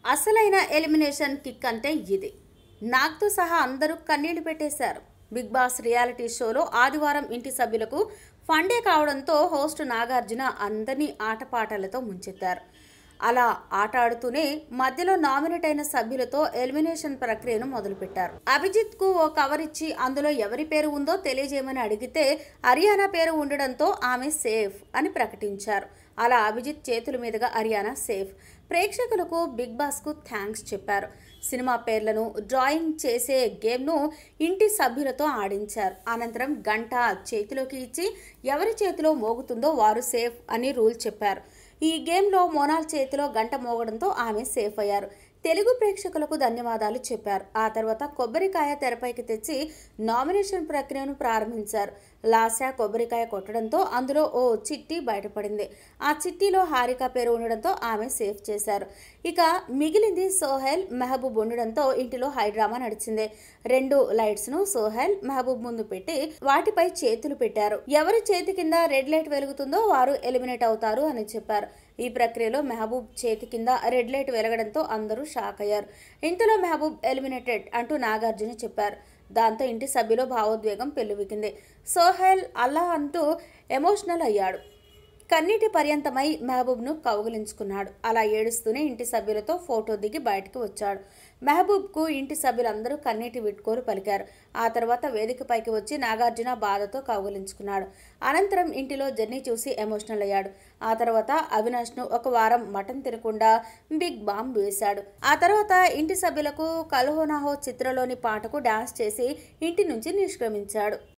అసలైన elimination kick అంటే ఇది. నాగ్తో సహా అందరూ కన్నీళ్లు పెట్టేశారు. బిగ్ బాస్ రియాలిటీ షోలో ఆదివారం ఇంటి సభ్యులకు ఫండే కావడంతో హోస్ట్ నాగార్జున అందరినీ ఆటపాటలతో ముంచెత్తారు. అలా ఆట ఆడుతూనే మధ్యలో నామినేట్ అయిన సభ్యులతో ఎలిమినేషన్ ప్రక్రియను మొదలుపెట్టారు. అభిజిత్ కు ఓ కవర్ ఇచ్చి అందులో ఎవరి పేరు ఉందో తెలియజేయమని అడిగితే అరియానా పేరు ఉండడంతో ఆమె సేఫ్ అని ప్రకటించారు. అలా అభిజిత్ చేతుల మీదుగా అరియానా సేఫ్. ప్రేక్షకులకు బిగ్ బాస్ కు థ్యాంక్స్ చెప్పారు. సినిమా పేర్లను డ్రాయింగ్ చేసే గేమ్ను ఇంటి సభ్యులతో ఆడించారు. అనంతరం గంట చేతిలోకి ఇచ్చి ఎవరి చేతిలో మోగుతుందో వారు సేఫ్ అని రూల్ చెప్పారు. ఈ గేమ్లో మోనాల్ చేతిలో గంట మోగడంతో ఆమె సేఫ్ అయ్యారు. తెలుగు ప్రేక్షకులకు ధన్యవాదాలు చెప్పారు. ఆ తర్వాత కొబ్బరికాయ తెరపైకి తెచ్చి నామినేషన్ ప్రక్రియను ప్రారంభించారు. లాస్యా కొబ్బరికాయ కొట్టడంతో అందులో ఓ చిట్టి బయటపడింది. ఆ చిట్టిలో హారిక పేరు ఉండడంతో ఆమె సేఫ్ చేశారు. ఇక మిగిలింది సోహెల్, మెహబూబ్ ఉండడంతో ఇంటిలో హైడ్రామా నడిచింది. 2 లైట్స్ ను సోహెల్, మెహబూబ్ ముందు పెట్టి వాటిపై చేతులు పెట్టారు. ఎవరి చేతి కింద రెడ్ లైట్ వెలుగుతుందో వారు ఎలిమినేట్ అవుతారు అని చెప్పారు. ఈ ప్రక్రియలో మెహబూబ్ చేతి కింద రెడ్ లైట్ వెలగడంతో అందరూ షాక్ అయ్యారు. ఇంతలో మెహబూబ్ ఎలిమినేటెడ్ అంటూ నాగార్జున చెప్పారు. దాంతో ఇంటి సభ్యులో భావోద్వేగం పెల్లువికింది. సోహెల్ అల్లా అంటూ ఎమోషనల్ అయ్యాడు. కన్నీటి పర్యంతమై మెహబూబ్ను కౌగిలించుకున్నాడు. అలా ఏడుస్తూనే ఇంటి సభ్యులతో ఫోటో దిగి బయటకు వచ్చాడు. మెహబూబ్కు ఇంటి సభ్యులందరూ కన్నీటి విట్కోలు పలికారు. ఆ తర్వాత వేదికపైకి వచ్చి నాగార్జున బాధతో కౌగిలించుకున్నాడు. అనంతరం ఇంటిలో జర్నీ చూసి ఎమోషనల్ అయ్యాడు. ఆ తర్వాత అవినాష్ను 1 వారం మటన్ తినకుండా బిగ్ బాంబ్ వేశాడు. ఆ తర్వాత ఇంటి సభ్యులకు కల్హోనాహో చిత్రలోని పాటకు డాన్స్ చేసి ఇంటి నుంచి నిష్క్రమించాడు.